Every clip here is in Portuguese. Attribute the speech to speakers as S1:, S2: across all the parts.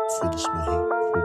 S1: Foda-se, morri.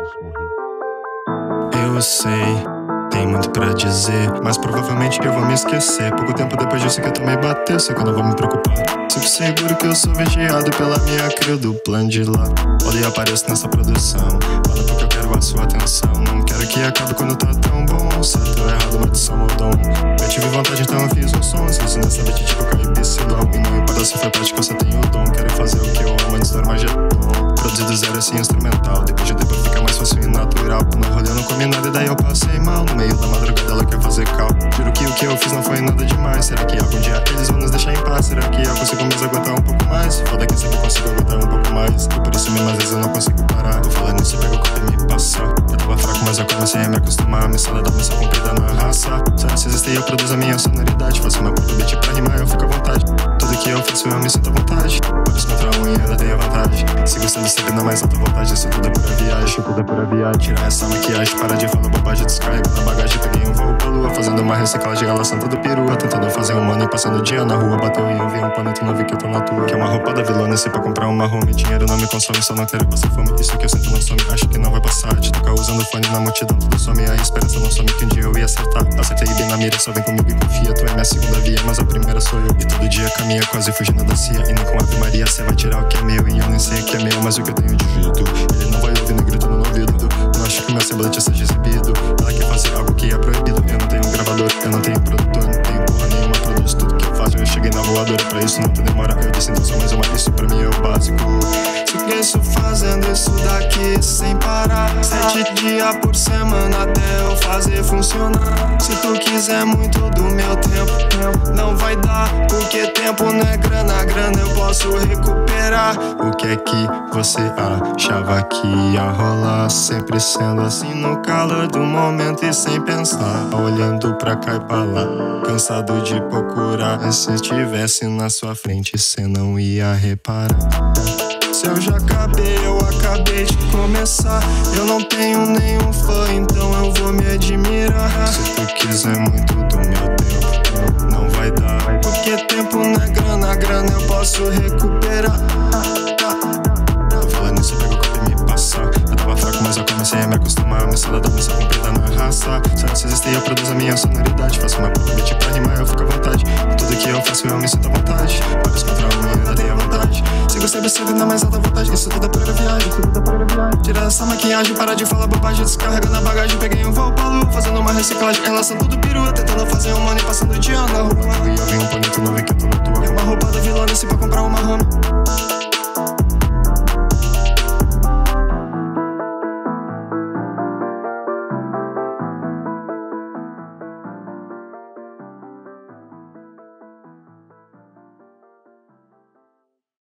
S1: Foda-se, morri.
S2: Eu sei, tem muito pra dizer, mas provavelmente eu vou me esquecer. Pouco tempo depois disso que eu tomei bater, sei que eu não vou me preocupar. Fico seguro que eu sou vigiado pela minha crew do plano de lá. Olha e apareço nessa produção, fala porque eu quero a sua atenção. Não quero que acabe quando tá tão bom. Certo ou errado, maldição ou dom. Eu tive vontade, então eu fiz um som. Se nessa beat tipo cair piscilão. E não importa se foi prática, eu só tenho o dom. Quero fazer o que eu amo antes do Armagedon. Produzido zero assim instrumental, depois de tempo fica mais fácil e natural. Não rolê, eu não comi nada e daí eu passei mal. No meio da madrugada ela quer fazer cal. Juro que o que eu fiz não foi nada demais. Será que algum dia eles vão nos deixar em paz? Será que eu consigo me aguentar um pouco mais? Foda que sempre consigo aguentar um pouco mais. E por isso mesmo às vezes eu não consigo parar. Eu falando nisso, pego o copo e me passa. Eu tava fraco, mas eu comecei a me acostumar. A missão da missão cumprida na raça. Só se existir eu produzo a minha sonoridade. Faço meu próprio beat pra rimar, eu fico à vontade. Tudo que eu faço eu me sinto à vontade. Pode contra a unha, ela tem a vantagem. Sigo sendo sempre na mais alta vontade. Isso tudo é pura viagem, tudo é pura viagem. Tirar essa maquiagem, para de falar bobagem. Descarrego na bagagem, peguei um voo pra lua. Fazendo uma reciclagem, relação toda perua. Tentando fazer um money, passando o dia na rua. Bateu e eu vi um pano, tu não vi que eu tô na tua. Que é uma roupa da vilona, se pra comprar uma home. Dinheiro não me consome, só não quero passar fome. Isso que eu sinto não some, acho que não vai passar. De tocar usando fone na multidão, tudo some. A esperança não some, que um dia eu ia acertar. Acertei bem na mira, só vem comigo e confia. Tu é minha segunda via, mas a primeira sou eu. E todo dia caminha quase fugindo da cia. E não com Ave Maria, cê vai tirar o que é meu. E eu nem sei o que é meu, mas o que eu tenho divido. Ele não vai ouvindo gritando no ouvido. Não acho que meu semblante seja exibido. Ela quer fazer algo que é proibido. Eu não tenho gravador, eu não tenho produtor. Não tenho porra nenhuma, produzo tudo que eu faço. Eu cheguei na voadora, pra isso não tem demora. Eu disse então só mais uma, isso pra mim é o básico. Cresço fazendo isso daqui sem parar. 7 dias por semana até eu fazer funcionar. Se tu quiser muito do meu tempo, não vai dar. Porque tempo não é grana, grana eu posso recuperar. O que é que você achava que ia rolar? Sempre sendo assim no calor do momento e sem pensar. Olhando pra cá e pra lá, cansado de procurar. Se estivesse na sua frente cê não ia reparar. Se eu já acabei, eu acabei de começar. Eu não tenho nenhum fã, então eu vou me admirar. Se tu quiser muito do meu tempo, não vai dar. Porque tempo não é grana, grana eu posso recuperar. Falando nisso, pego o copo e me passa. Eu tava fraco, mas eu comecei a me acostumar. A missão da missão cumprida na raça. Será se existir, eu produzo a minha sonoridade. Faço meu próprio beat pra rimar, eu fico à vontade. Tudo que eu faço eu me sinto à vontade. Pode contra a unha, ainda tenho a vantagem. Sigo sempre seguindo na mais alta vontade. Isso tudo é pura viagem, tudo é pura viagem. Tira essa maquiagem, para de falar bobagem. Descarrega na bagagem, peguei um voo pra lua. Fazendo uma reciclagem, relação tudo perua. Tentando fazer um money, passando o dia na rua. E eu vi um bonito, não vi que eu tô na tua. É uma roupa da vilona, esse